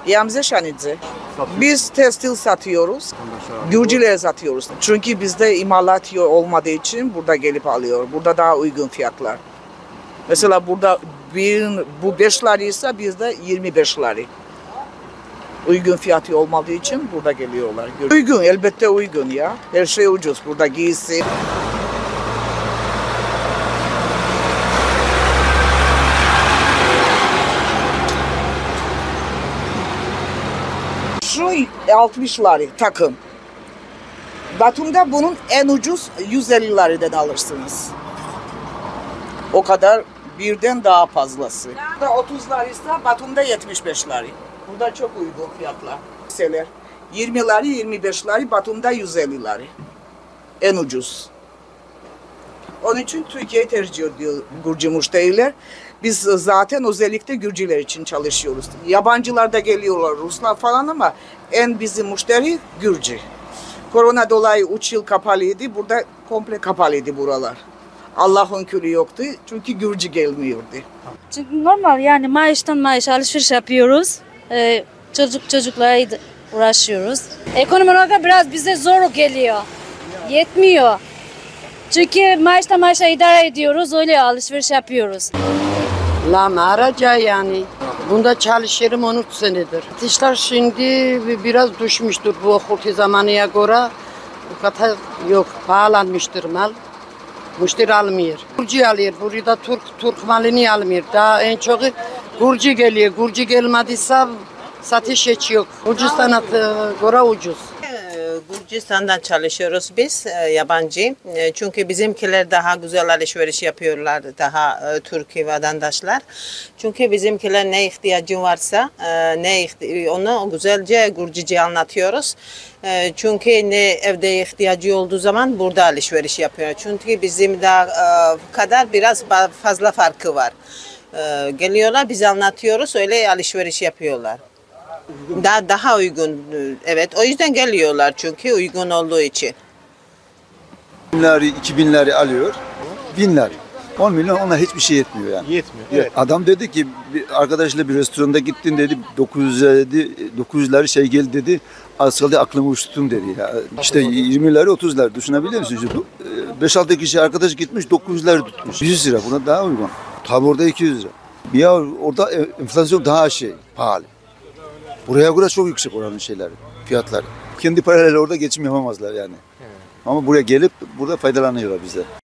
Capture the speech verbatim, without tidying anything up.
Yamze şanidze. Biz tekstil satıyoruz. Gürcülere satıyoruz. Çünkü bizde imalat olmadığı için burada gelip alıyor. Burada daha uygun fiyatlar. Mesela burada bir, bu beş larıysa bizde yirmi beş lari. Uygun fiyatı olmadığı için burada geliyorlar. Uygun, elbette uygun ya. Her şey ucuz. Burada giysi. Şu altmış lari takım. Batum'da bunun en ucuz yüz elli lari'den alırsınız. O kadar birden daha fazlası. Burada otuz larıysa Batum'da yetmiş beş lari. Burada çok uygun fiyatlar. Seler. yirmi lari, yirmi beş lari, Batum'da yüz elli lari. En ucuz. Onun için Türkiye'yi tercih ediyor Gürcü müşteriler. Biz zaten özellikle Gürcüler için çalışıyoruz. Yabancılar da geliyorlar, Ruslar falan ama en bizim müşteri Gürcü. Korona dolayı üç yıl kapalıydı. Burada komple kapalıydı buralar. Allah'ın külü yoktu çünkü Gürcü gelmiyordu. Çünkü normal yani maaştan maaş alışveriş yapıyoruz. Ee, çocuk çocuklara uğraşıyoruz. Ekonomi olarak biraz bize zor geliyor. Yetmiyor. Çünkü maaştan maaşa idare ediyoruz. Öyle alışveriş yapıyoruz. La maraca yani. Bunda çalışırım on üç senedir. Satışlar şimdi biraz düşmüştür bu okul zamanıya göre. Bu kadar yok, pahalanmıştır mal. Müşteri almıyor. Gürcü alıyor. Burada Türk Türk malını almıyor. Daha en çok Gürcü geliyor. Gürcü gelmediyse satış hiç yok. Gürcistan'a göre ucuz. Gürcistan'dan çalışıyoruz biz yabancı. Çünkü bizimkiler daha güzel alışveriş yapıyorlar, daha Türkiye vatandaşlar. Çünkü bizimkiler ne ihtiyacı varsa ne onu güzelce Gürcüce anlatıyoruz. Çünkü ne evde ihtiyacı olduğu zaman burada alışveriş yapıyor. Çünkü bizim daha kadar biraz fazla farkı var. Geliyorlar, biz anlatıyoruz, öyle alışveriş yapıyorlar. Daha daha uygun, evet. O yüzden geliyorlar çünkü uygun olduğu için. Binleri, iki binleri alıyor, binler. on milyon ona hiçbir şey yetmiyor yani. Yetmiyor. Evet. Adam dedi ki bir arkadaşla bir restoranda gittin dedi, dokuz yüz dedi, dokuz yüzleri şey geldi dedi. Az kaldı aklımı uçtun dedi ya. İşte yirmileri otuzları düşünebiliyor musunuz? beş altı kişi arkadaş gitmiş dokuz yüzleri tutmuş. yüz lira buna daha uygun. Tabi orada iki yüz lira. Ya orada enflasyon daha şey pahalı. Buraya göre çok yüksek oranın şeyleri, fiyatları. Kendi parayla orada geçim yapamazlar yani. Evet. Ama buraya gelip burada faydalanıyorlar bize.